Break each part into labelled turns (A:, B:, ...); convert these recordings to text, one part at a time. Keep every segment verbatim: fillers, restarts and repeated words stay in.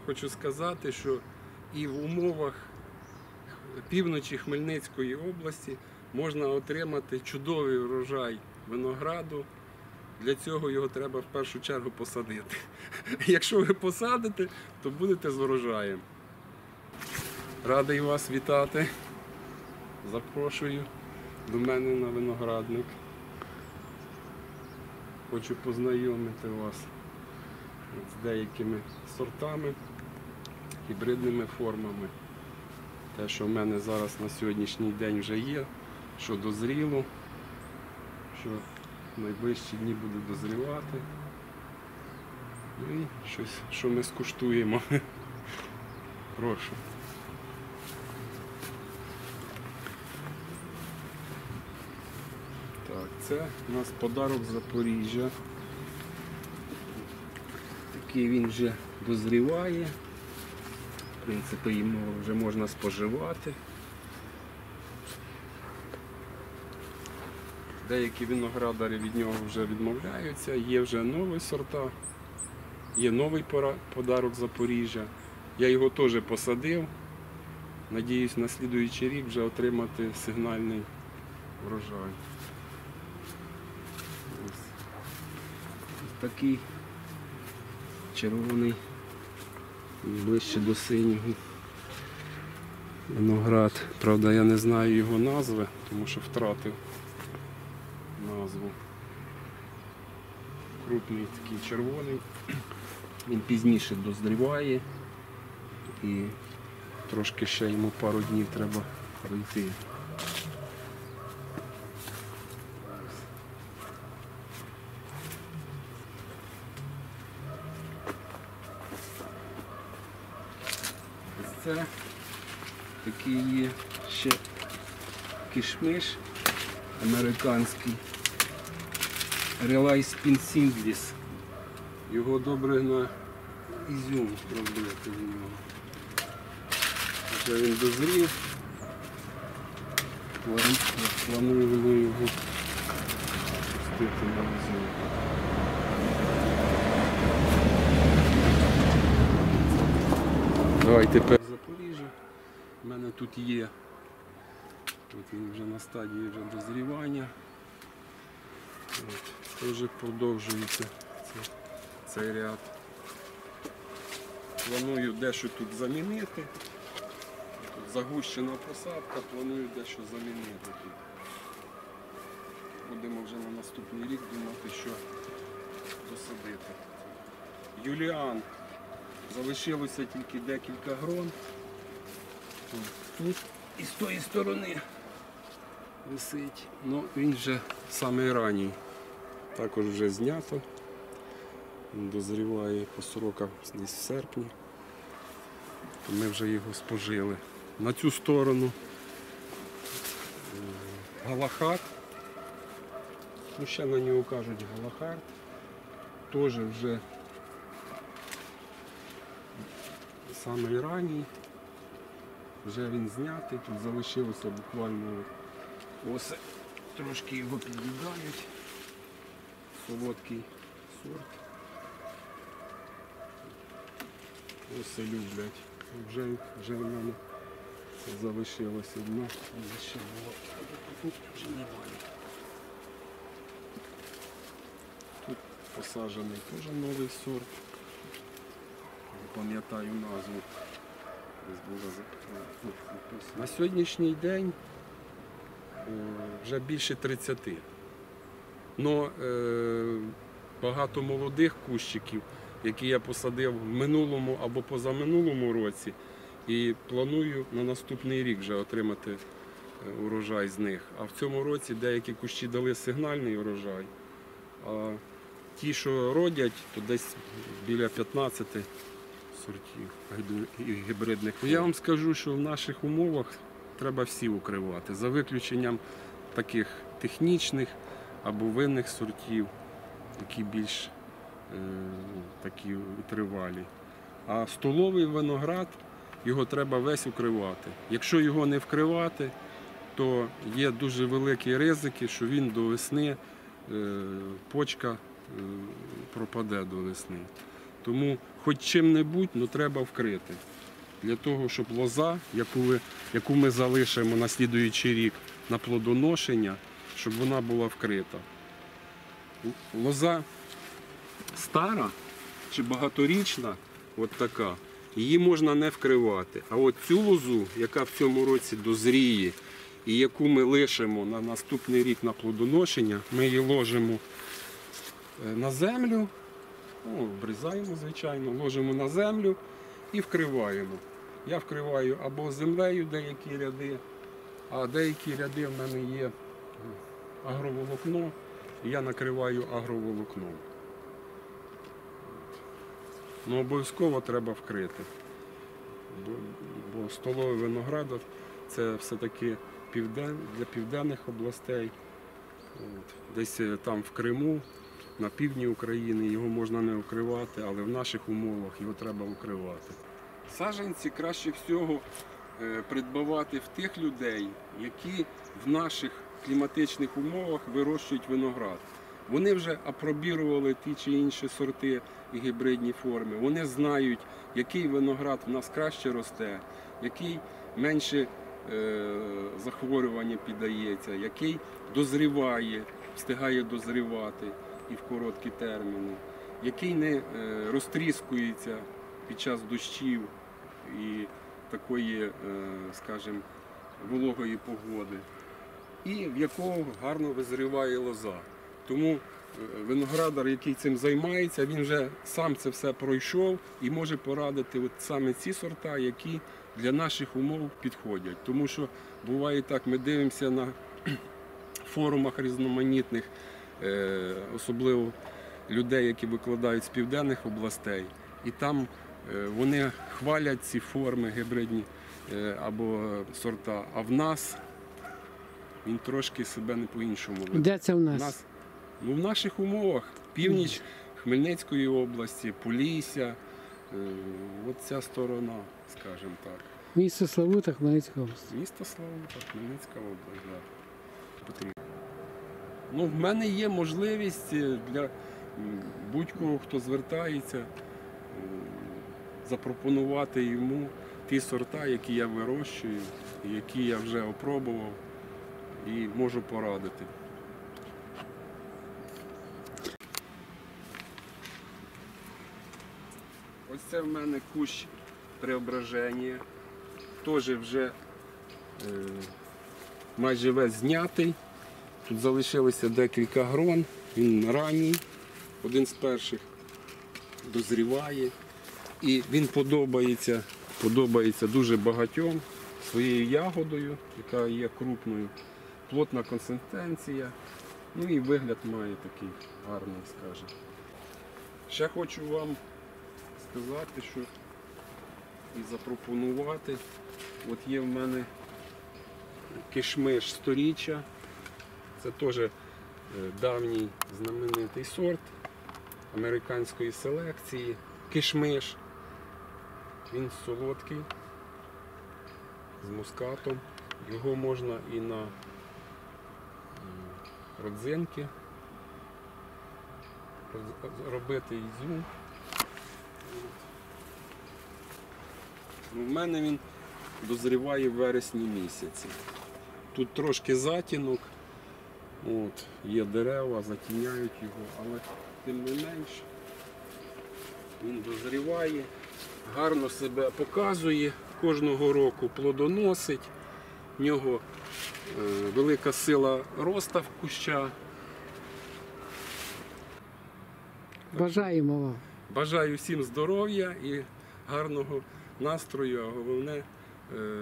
A: хочу сказати, що і в умовах півночі Хмельницької області можна отримати чудовий врожай винограду. Для цього його треба в першу чергу посадити. Якщо ви посадите, то будете з врожаєм. Радий вас вітати. Запрошую до мене на виноградник. Хочу познайомити вас з деякими сортами, гібридними формами. Те, що в мене зараз на сьогоднішній день вже є, що дозріло, що в найближчі дні буде дозрівати. Ну і щось, що ми скуштуємо. Прошу. Так, це у нас подарок Запоріжжя. Такий він вже дозріває. В принципі, йому вже можна споживати. Деякі виноградарі від нього вже відмовляються, є вже нові сорта, є новий подарок Запоріжжя. Я його теж посадив. Надіюсь, на слідуючий рік вже отримати сигнальний врожай. Ось, ось такий червоний, ближче до синього виноград. Правда, я не знаю його назви, тому що втратив назву. Крупний такий червоний. Він пізніше дозріває і трошки ще йому пару днів треба пройти. Це такий є ще кишмиш американський, Relay Spin Singlis. Його добре на ізюм робити в нього. Вже він дозрів. Планую його пустити на ізюм. Давай тепер Запоріжжя. У мене тут є, тут він вже на стадії вже дозрівання. Теж продовжується цей, цей ряд. Планую дещо тут замінити. Тут загущена посадка, планую дещо замінити тут. Будемо вже на наступний рік думати, що досадити. Юліан. Залишилося тільки декілька грон. Тут і з тої сторони висить. Ну, він вже самий ранній. Також вже знято. Він дозріває по срокам десь в серпні. То ми вже його спожили. На цю сторону Галахард. Ну, ще на нього кажуть Галахард. Теж вже самий ранній. Вже він знятий, тут залишилося буквально оси. Трошки його під'їдають. Солодкий сорт. Оси люблять. Вже, вже в мене залишилося одна, але ще було. Тут вже немає. Тут посаджений теж новий сорт. Не пам'ятаю назву. На сьогоднішній день вже більше тридцяти. Но е, багато молодих кущиків, які я посадив в минулому або позаминулому році, і планую на наступний рік вже отримати урожай з них. А в цьому році деякі кущі дали сигнальний урожай, а ті, що родять, то десь біля п'ятнадцяти сортів гібридних. Я вам скажу, що в наших умовах треба всі укривати, за виключенням таких технічних або винних сортів, які більш е, такі тривалі. А столовий виноград, його треба весь укривати. Якщо його не вкривати, то є дуже великі ризики, що він до весни, е, почка е, пропаде до весни. Тому хоч чим-небудь, ну треба вкрити. Для того, щоб лоза, яку, ви, яку ми залишимо на слідуючий рік на плодоношення, щоб вона була вкрита. Лоза стара чи багаторічна, от така, її можна не вкривати. А от цю лозу, яка в цьому році дозріє, і яку ми лишимо на наступний рік на плодоношення, ми її ложимо на землю, ну, обрізаємо, звичайно, ложимо на землю і вкриваємо. Я вкриваю або землею деякі ряди, а деякі ряди в мене є агроволокно, і я накриваю агроволокном. Ну, обов'язково треба вкрити, бо, бо столовий виноградар – це все-таки півден, для південних областей. От. Десь там в Криму, на півдні України його можна не укривати, але в наших умовах його треба укривати. Саджанці краще всього придбавати в тих людей, які в наших кліматичних умовах вирощують виноград. Вони вже апробірували ті чи інші сорти і гібридні форми. Вони знають, який виноград в нас краще росте, який менше е, захворювання піддається, який дозріває, встигає дозрівати і в короткі терміни, який не е, розтріскується під час дощів і такої, е, скажімо, вологої погоди, і в якого гарно визріває лоза. Тому виноградар, який цим займається, він вже сам це все пройшов і може порадити от саме ці сорта, які для наших умов підходять. Тому що буває так, ми дивимося на форумах різноманітних, особливо людей, які викладають з південних областей, і там вони хвалять ці форми гібридні або сорта, а в нас він трошки себе не по-іншому веде.
B: Де це в нас?
A: нас ну, в наших умовах. Північ Хмельницької області, Полісся, от ця сторона, скажімо так.
B: Місто Славута, Хмельницька область.
A: Місто Славута, Хмельницька область, так. Потрібно. Ну, в мене є можливість для будь-кого, хто звертається, запропонувати йому ті сорта, які я вирощую, які я вже опробував і можу порадити. Ось це в мене кущ Преображення, теж вже е, майже весь знятий. Тут залишилося декілька грон, він ранній, один з перших дозріває. І він подобається, подобається дуже багатьом своєю ягодою, яка є крупною, плотна консистенція, ну і вигляд має такий гарний, скажімо. Ще хочу вам сказати, що і запропонувати. От є в мене кишмиш сторіччя. Це теж давній знаменитий сорт американської селекції. Кишмиш. Він солодкий, з мускатом. Його можна і на родзинки робити ізюм. У мене він дозріває в вересні місяці. Тут трошки затінок, от, є дерева, затіняють його, але тим не менш він дозріває, гарно себе показує, кожного року плодоносить, в нього е, велика сила росту в куща.
B: Бажаємо вам.
A: Бажаю всім здоров'я і гарного настрою, а головне е,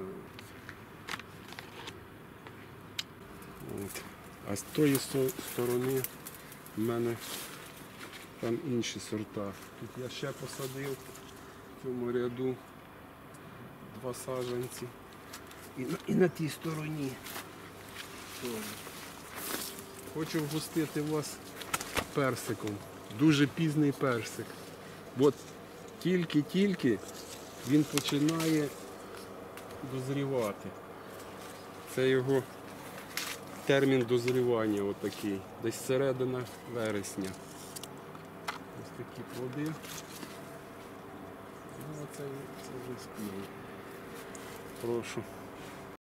A: от. А з тої сторони в мене там інші сорта. Тут я ще посадив в цьому ряду два саджанці. І на, і на тій стороні теж. Хочу вгостити вас персиком. Дуже пізний персик. От тільки-тільки він починає дозрівати. Це його термін дозрівання отакий. Десь середина вересня. Ось такі плоди. Рискну. Прошу.